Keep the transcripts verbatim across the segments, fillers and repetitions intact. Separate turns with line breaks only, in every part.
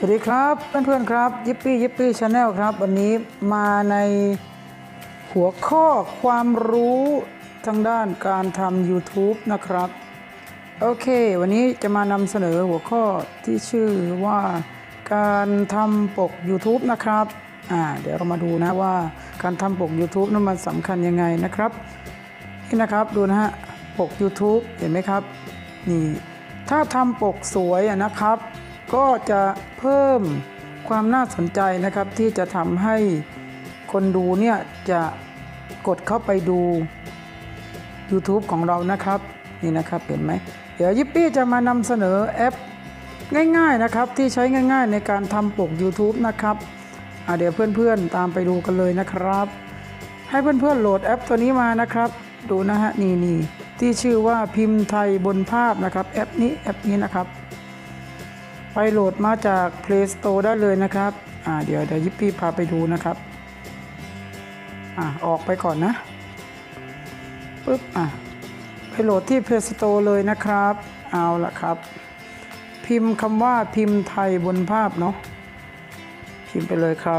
วัสดีครับเพื่อนๆครับยิปปี้ยิปปี้ชาแนลครับวันนี้มาในหัวข้อความรู้ทางด้านการทำ YouTube นะครับโอเควันนี้จะมานำเสนอหัวข้อที่ชื่อว่าการทำปก YouTube นะครับอ่าเดี๋ยวเรามาดูนะว่าการทำปก YouTube นั้นมันสำคัญยังไงนะครับนี่นะครับดูนะฮะปก YouTube เห็นไหมครับนี่ถ้าทำปกสวยนะครับก็จะเพิ่มความน่าสนใจนะครับที่จะทำให้คนดูเนี่ยจะกดเข้าไปดู YouTube ของเรานะครับนี่นะครับเห็นไหมเดี๋ยวยิปปี้จะมานำเสนอแอปง่ายๆนะครับที่ใช้ง่ายๆในการทำปก YouTube นะครับเดี๋ยวเพื่อนๆตามไปดูกันเลยนะครับให้เพื่อนๆโหลดแอปตัวนี้มานะครับดูนะฮะนี่นี่ที่ชื่อว่าพิมพ์ไทยบนภาพนะครับแอปนี้แอปนี้นะครับไปโหลดมาจาก Play Store ได้เลยนะครับอ่าเดี๋ยวเดี๋ยวยิปปี้พาไปดูนะครับอ่าออกไปก่อนนะปึ๊บอ่ะไปโหลดที่ Play Store เลยนะครับเอาละครับพิมพ์คำว่าพิมพ์ไทยบนภาพเนาะพิมพ์ไปเลยครับ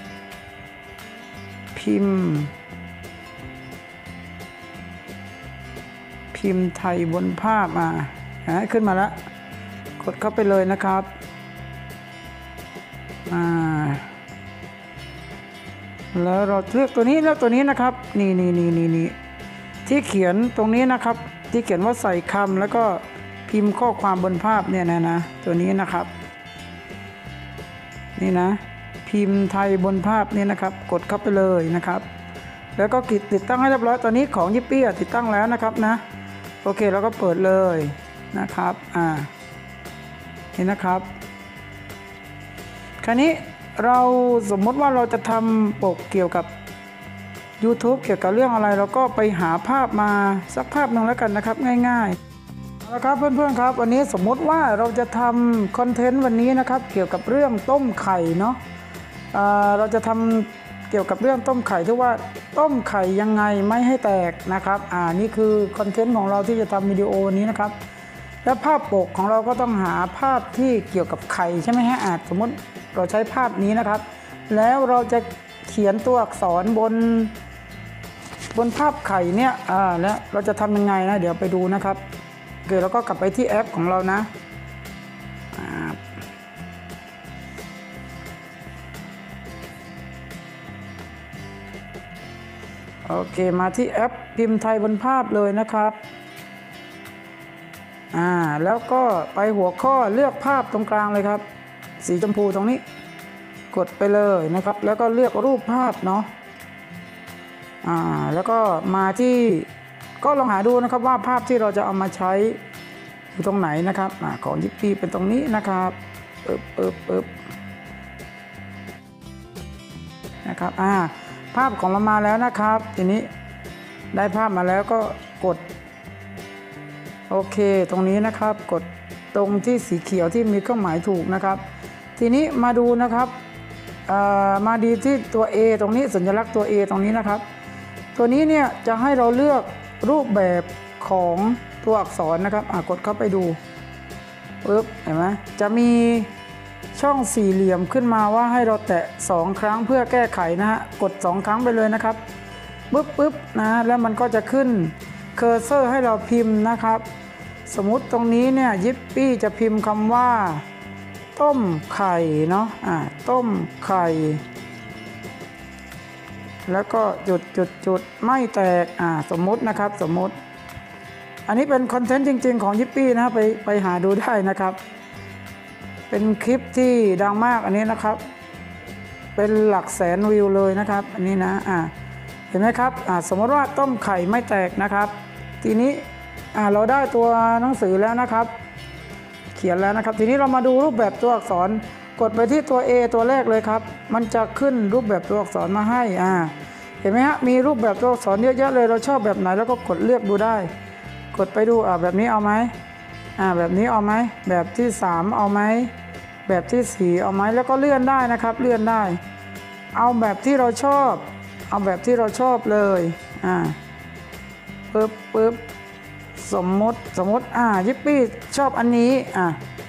พิมพ์พิมพ์ไทยบนภาพมาขึ้นมาแล้วกดเข้าไปเลยนะครับอ่าแล้วเราเลือกตัวนี้เลือกตัวนี้นะครับนี่นี่นี่นี่นี่ที่เขียนตรงนี้นะครับที่เขียนว่าใส่คำแล้วก็พิมพ์ข้อความบนภาพเนี่ยนะนะตัวนี้นะครับนี่นะพิมพ์ไทยบนภาพนี่นะครับกดเข้าไปเลยนะครับแล้วก็ติดตั้งให้เรียบร้อยตอนนี้ของยิปปี้ติดตั้งแล้วนะครับนะโอเคเราก็เปิดเลยนะครับอ่านี่นะครับคราวนี้เราสมมติว่าเราจะทำปกเกี่ยวกับ YouTube เกี่ยวกับเรื่องอะไรเราก็ไปหาภาพมาสักภาพหนึ่งแล้วกันนะครับง่ายๆเอาละครับเพื่อนๆครับวันนี้สมมติว่าเราจะทำคอนเทนต์วันนี้นะครับเกี่ยวกับเรื่องต้มไข่เนาะเราจะทำเกี่ยวกับเรื่องต้มไข่ที่ว่าต้มไข่ยังไงไม่ให้แตกนะครับอ่านี่คือคอนเทนต์ของเราที่จะทำวิดีโอนี้นะครับและภาพปกของเราก็ต้องหาภาพที่เกี่ยวกับไข่ใช่ไหมฮะสมมติเราใช้ภาพนี้นะครับแล้วเราจะเขียนตัวอักษรบนบนภาพไข่เนี่ยอ่าแล้วเราจะทำยังไงนะเดี๋ยวไปดูนะครับโอเคแล้วก็กลับไปที่แอปของเรานะโอเคมาที่แอปพิมพ์ไทยบนภาพเลยนะครับอ่าแล้วก็ไปหัวข้อเลือกภาพตรงกลางเลยครับสีชมพูตรงนี้กดไปเลยนะครับแล้วก็เลือกรูปภาพเนาะอ่าแล้วก็มาที่ก็ลองหาดูนะครับว่าภาพที่เราจะเอามาใช้อยู่ตรงไหนนะครับอ่าของยิปปี้เป็นตรงนี้นะครับปึ๊บปึ๊บปึ๊บนะครับอ่าภาพของเรามาแล้วนะครับทีนี้ได้ภาพมาแล้วก็กดโอเคตรงนี้นะครับกดตรงที่สีเขียวที่มีเครื่องหมายถูกนะครับทีนี้มาดูนะครับมาดีที่ตัว A ตรงนี้สัญลักษณ์ตัว A ตรงนี้นะครับตัวนี้เนี่ยจะให้เราเลือกรูปแบบของตัวอักษรนะครับกดเข้าไปดูปึ๊บเห็นไหมจะมีช่องสี่เหลี่ยมขึ้นมาว่าให้เราแตะสองครั้งเพื่อแก้ไขนะฮะกดสองครั้งไปเลยนะครับปึ๊บปึ๊บนะแล้วมันก็จะขึ้นเคอร์เซอร์ให้เราพิมพ์นะครับสมมุติตรงนี้เนี่ยยิปปี้จะพิมพ์คำว่าต้มไข่เนาะอ่าต้มไข่แล้วก็จุดจุดจุดไม่แตกอ่าสมมุตินะครับสมมุติอันนี้เป็นคอนเทนต์จริงๆของยิปปี้นะไปไปหาดูได้นะครับเป็นคลิปที่ดังมากอันนี้นะครับเป็นหลักแสนวิวเลยนะครับอันนี้นะอ่าเห็นไหมครับอ่าสมมติว่าต้มไข่ไม่แตกนะครับทีนี้อ่าเราได้ตัวหนังสือแล้วนะครับเขียนแล้วนะครับทีนี้เรามาดูรูปแบบตัวอักษรกดไปที่ตัว A ตัวแรกเลยครับมันจะขึ้นรูปแบบตัวอักษรมาให้อ่าเห็นไหมฮะมีรูปแบบตัวอักษรเยอะแยะเลยเราชอบแบบไหนแล้วก็กดเลือกดูได้กดไปดูอ่าแบบนี้เอาไหมอ่าแบบนี้เอาไหมแบบที่สามเอาไหมแบบที่สี่เอาไหมแล้วก็เลื่อนได้นะครับเลื่อนได้เอาแบบที่เราชอบเอาแบบที่เราชอบเลยอ่าปึ๊บปึ๊บสมมติสมมติอ่ายิปปี้ชอบอันนี้อ่า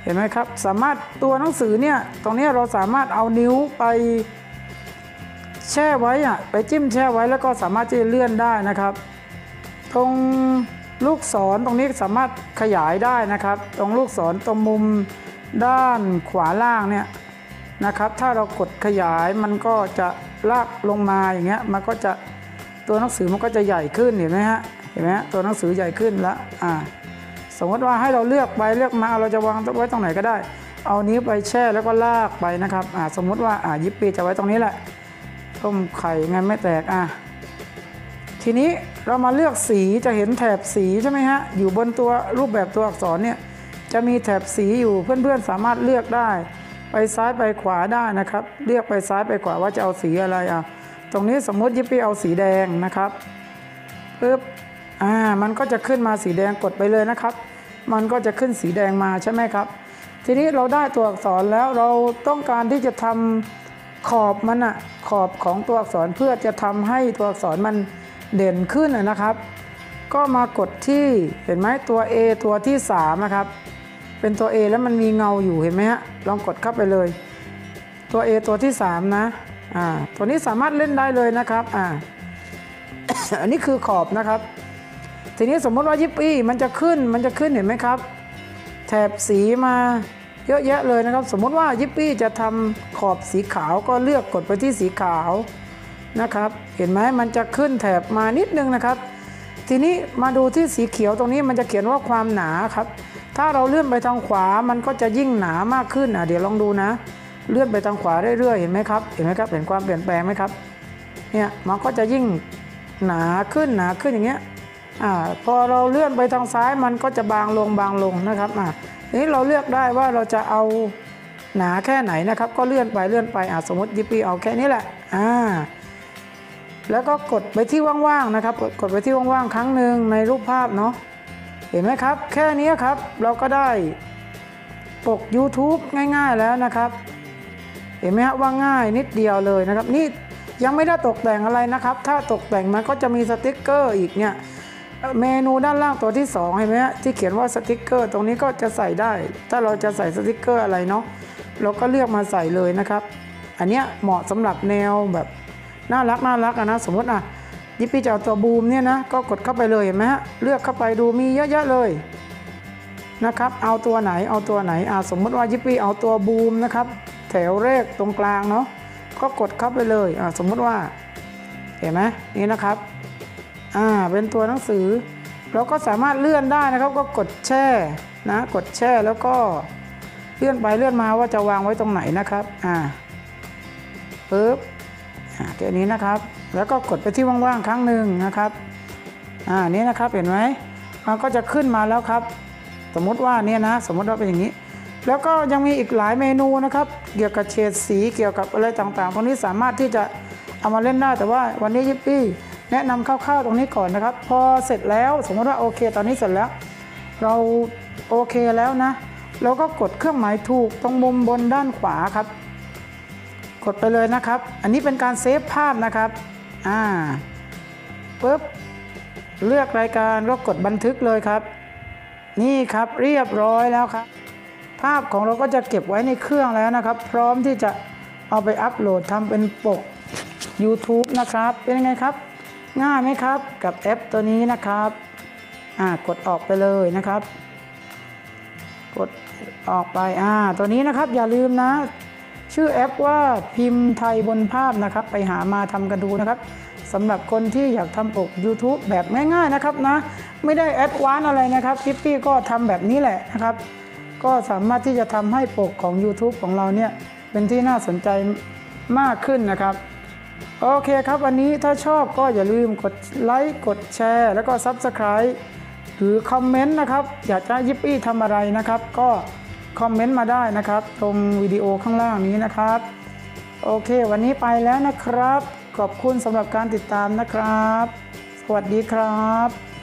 เห็นไหมครับสามารถตัวหนังสือเนี่ยตรงนี้เราสามารถเอานิ้วไปแช่ไว้อะไปจิ้มแช่ไว้แล้วก็สามารถที่จะเลื่อนได้นะครับตรงลูกศรตรงนี้สามารถขยายได้นะครับตรงลูกศรตรงมุมด้านขวาล่างเนี่ยนะครับถ้าเรากดขยายมันก็จะลากลงมาอย่างเงี้ยมันก็จะตัวหนังสือมันก็จะใหญ่ขึ้นเห็นไหมฮะเห็นไหมฮะตัวหนังสือใหญ่ขึ้นแล้วอ่าสมมติว่าให้เราเลือกไปเลือกมาเราจะวางไว้ตรงไหนก็ได้เอานิ้วไปแช่แล้วก็ลากไปนะครับอ่าสมมติว่าอ่ายิปปี้จะไว้ตรงนี้แหละต้มไข่ไงไม่แตกอ่ะทีนี้เรามาเลือกสีจะเห็นแถบสีใช่ไหมฮะอยู่บนตัวรูปแบบตัวอักษรเนี่ยจะมีแถบสีอยู่เพื่อนๆสามารถเลือกได้ไปซ้ายไปขวาได้นะครับเลือกไปซ้ายไปขวาว่าจะเอาสีอะไรอ่ะตรงนี้สมมติยิปปี้เอาสีแดงนะครับปึ๊บอ่ามันก็จะขึ้นมาสีแดงกดไปเลยนะครับมันก็จะขึ้นสีแดงมาใช่ไหมครับทีนี้เราได้ตัวอักษรแล้วเราต้องการที่จะทำขอบมันอะขอบของตัวอักษรเพื่อจะทำให้ตัวอักษรมันเด่นขึ้นนะครับก็มากดที่เห็นไหมตัว A ตัวที่สามนะครับเป็นตัว A แล้วมันมีเงาอยู่เห็นไหมฮะลองกดเข้าไปเลยตัว A ตัวที่สามนะอ่าตัวนี้สามารถเล่นได้เลยนะครับอ่า อันนี้คือขอบนะครับทีนี้สมมติว่ายิปปี้มันจะขึ้นมันจะขึ้นเห็นไหมครับแถบสีมาเยอะแยะเลยนะครับสมมติว่ายิปปี้จะทำขอบสีขาวก็เลือกกดไปที่สีขาวนะครับเห็นไหมมันจะขึ้นแถบมานิดนึงนะครับทีนี้มาดูที่สีเขียวตรงนี้มันจะเขียนว่าความหนาครับถ้าเราเลื่อนไปทางขวามันก็จะยิ่งหนามากขึ้นอ่ะเดี๋ยวลองดูนะเลื่อนไปทางขวาเรื่อยๆเห็นไหมครับเห็นไหมครับเห็นความเปลี่ยนแปลงไหมครับเนี่ยมันก็จะยิ่งหนาขึ้นหนาขึ้นอย่างเงี้ยอ่าพอเราเลื่อนไปทางซ้ายมันก็จะบางลงบางลงนะครับอ่าทีนี้เราเลือกได้ว่าเราจะเอาหนาแค่ไหนนะครับก็เลื่อนไปเลื่อนไปอ่าสมมติยิปปี้เอาแค่นี้แหละอ่าแล้วก็กดไปที่ว่างๆนะครับกดไปที่ว่างๆครั้งหนึ่งในรูปภาพเนาะเห็นไหมครับแค่นี้ครับเราก็ได้ปก YouTube ง่ายๆแล้วนะครับเห็นไหมฮะว่าง่ายนิดเดียวเลยนะครับนี่ยังไม่ได้ตกแต่งอะไรนะครับถ้าตกแต่งมันก็จะมีสติ๊กเกอร์อีกเนี่ยเมนูด้านล่างตัวที่สองเห็นไหมฮะที่เขียนว่าสติ๊กเกอร์ตรงนี้ก็จะใส่ได้ถ้าเราจะใส่สติ๊กเกอร์อะไรเนาะเราก็เลือกมาใส่เลยนะครับอันเนี้ยเหมาะสำหรับแนวแบบน่ารักน่ารักนะสมมติอ่ะยิปปี้จะเอาตัวบูมเนี่ยนะก็กดเข้าไปเลยเห็นไหมฮะเลือกเข้าไปดูมีเยอะแยะเลยนะครับเอาตัวไหนเอาตัวไหนอ่าสมมติว่ายิปปี้เอาตัวบูมนะครับแถวเลขตรงกลางเนาะก็กดเข้าไปเลยอ่าสมมติว่าเห็นไหมนี่นะครับอ่าเป็นตัวหนังสือเราก็สามารถเลื่อนได้นะครับก็กดแช่นะกดแช่แล้วก็เลื่อนไปเลื่อนมาว่าจะวางไว้ตรงไหนนะครับอ่าปึ๊บอ่าแค่นี้นะครับแล้วก็กดไปที่ว่างๆครั้งหนึ่งนะครับอ่านี้นะครับเห็นไหมมันก็จะขึ้นมาแล้วครับสมมติว่าเนี่ยนะสมมติว่าเป็นอย่างนี้แล้วก็ยังมีอีกหลายเมนูนะครับเกี่ยวกับเฉดสีเกี่ยวกับอะไรต่างๆพวกนี้สามารถที่จะเอามาเล่นได้แต่ว่าวันนี้ยิปปี้แนะนำคร่าวๆตรงนี้ก่อนนะครับพอเสร็จแล้วสมมติว่าโอเคตอนนี้เสร็จแล้วเราโอเคแล้วนะเราก็กดเครื่องหมายถูกตรงมุมบนด้านขวาครับกดไปเลยนะครับอันนี้เป็นการเซฟภาพนะครับอ่าปึ๊บเลือกรายการก็กดบันทึกเลยครับนี่ครับเรียบร้อยแล้วครับภาพของเราก็จะเก็บไว้ในเครื่องแล้วนะครับพร้อมที่จะเอาไปอัปโหลดทำเป็นปก YouTube นะครับเป็นยังไงครับง่ายไหมครับกับแอปตัวนี้นะครับอ่ากดออกไปเลยนะครับกดออกไปอ่าตัวนี้นะครับอย่าลืมนะชื่อแอปว่าพิมพ์ไทยบนภาพนะครับไปหามาทำกันดูนะครับสำหรับคนที่อยากทำปก YouTube แบบง่ายๆนะครับนะไม่ได้แอดวานซ์อะไรนะครับยิปปี้ก็ทำแบบนี้แหละนะครับก็สามารถที่จะทำให้ปกของ YouTube ของเราเนี่ยเป็นที่น่าสนใจมากขึ้นนะครับโอเคครับวันนี้ถ้าชอบก็อย่าลืมกดไลค์กดแชร์แล้วก็ ซับสไครบ์ หรือคอมเมนต์นะครับอยากจะยิปปี้ทำอะไรนะครับก็คอมเมนต์มาได้นะครับตรงวิดีโอข้างล่างนี้นะครับโอเควันนี้ไปแล้วนะครับขอบคุณสำหรับการติดตามนะครับสวัสดีครับ